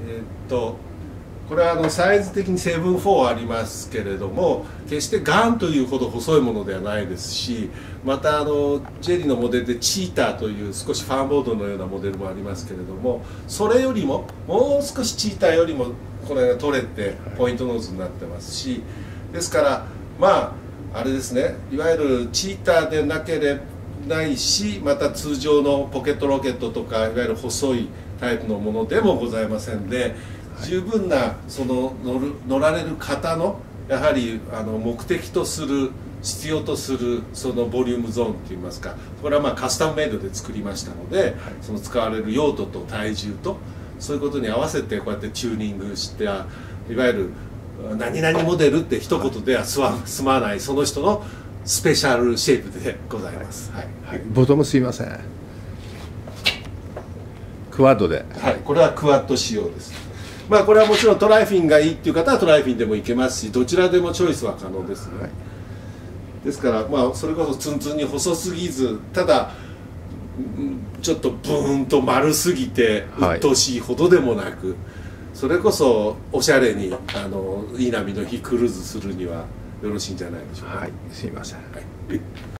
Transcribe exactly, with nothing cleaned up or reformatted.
えーっとこれはあのサイズ的にセブンフォーありますけれども、決してガンというほど細いものではないですし、またあのジェリーのモデルでチーターという少しファンボードのようなモデルもありますけれども、それよりももう少しチーターよりもこれが取れてポイントノーズになってますし、ですからまああれですね、いわゆるチーターでなければないし、また通常のポケットロケットとかいわゆる細いタイプのものでもございませんで、十分なその乗る乗られる方のやはりあの目的とする必要とするそのボリュームゾーンといいますか、これはまあカスタムメイドで作りましたので、その使われる用途と体重とそういうことに合わせてこうやってチューニングして、いわゆる何々モデルって一言では済まないその人のスペシャルシェイプでございます。はいはい、ボトムすいません。クワッドで。 はい、これはクワッド仕様です。まあこれはもちろんトライフィンがいいっていう方はトライフィンでもいけますし、どちらでもチョイスは可能ですね。はい、ですからまあそれこそツンツンに細すぎず、ただちょっとブーンと丸すぎて鬱陶しいほどでもなく、はい、それこそおしゃれにあのいい波の日クルーズするにはよろしいんじゃないでしょうか。 はい、すいません。はい。